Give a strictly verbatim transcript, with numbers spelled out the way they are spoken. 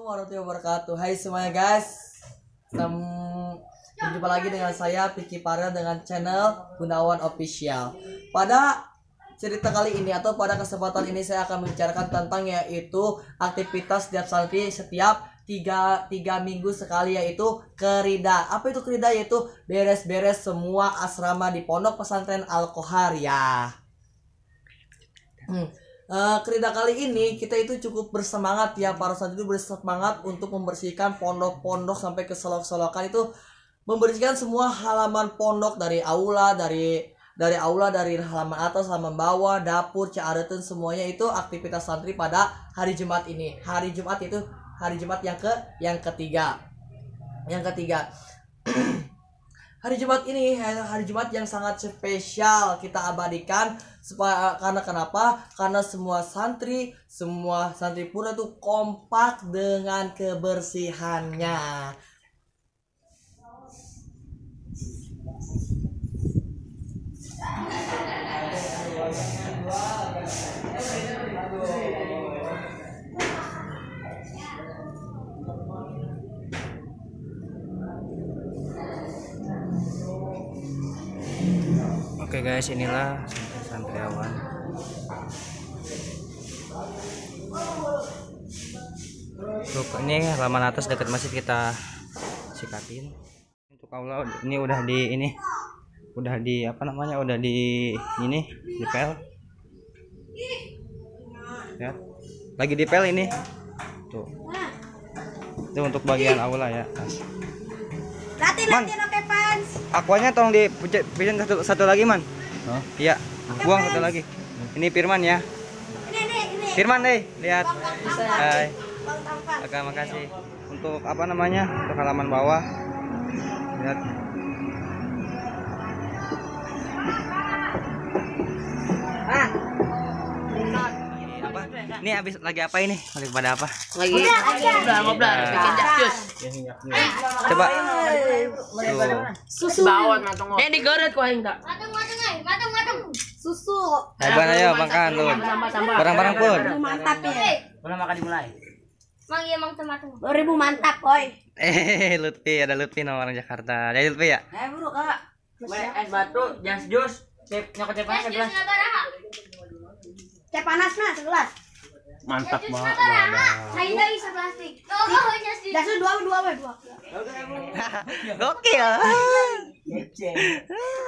Assalamualaikum warahmatullahi wabarakatuh. Hai semuanya guys, berjumpa lagi dengan saya Piki Para dengan channel Gunawan Official. Pada cerita kali ini atau pada kesempatan ini saya akan membicarakan tentang yaitu aktivitas setiap santri setiap tiga, tiga minggu sekali, yaitu kerida. Apa itu kerida? Yaitu beres-beres semua asrama di pondok pesantren Al-Kohar ya. Hmm. Uh, kerida kali ini kita itu cukup bersemangat ya, para santri itu bersemangat untuk membersihkan pondok-pondok sampai ke selok-selokan, itu membersihkan semua halaman pondok dari aula, dari dari aula, dari halaman atas, halaman bawah, dapur, careten, semuanya itu aktivitas santri pada hari Jumat ini. Hari Jumat itu hari Jumat yang ke yang ketiga. Yang ketiga. Hari Jumat ini hari Jumat yang sangat spesial kita abadikan supaya, karena kenapa? Karena semua santri, semua santri pura itu kompak dengan kebersihannya. Oke guys, inilah santriawan. Tuh, ini halaman atas dekat masjid kita sikatin. Untuk aula ini udah di ini udah di apa namanya udah di ini dipel ya, lagi dipel ini tuh. Itu untuk bagian aula ya. Latih, latih, oke fans. Aquanya tolong dipijen satu, satu lagi man. Oh iya, buang satu lagi. Ini Firman ya. Ini, ini, ini. Firman deh, lihat. Hai. Bang Tampan. Oke, makasih. Untuk apa namanya? Untuk halaman bawah. Lihat. Ah. Apa? Ini habis lagi apa ini? Lagi pada apa? Lagi ngobrol-ngobrol, bikin jus. Coba. Susu bawon matang. Eh digoreng kok enggak. Matang-matang, eh. Matang-matang. Susu. Ayo ayo makan tuh. Barang-barang pun. Mantap ya. Boleh makan dimulai. Mang iya mang matang. dua ribu mantap, oi. Eh, Lutfi, ada Lutfi nama orang Jakarta. Jadi Lutfi ya? Eh, bro, Kak. Boleh es batu, jas jus, tip nyokot teh panas segelas. Teh panas nah segelas. Mantap banget. Saya enggak bisa plastik. Oh, oh, jas jus. Jas dua dua we dua. Gokil.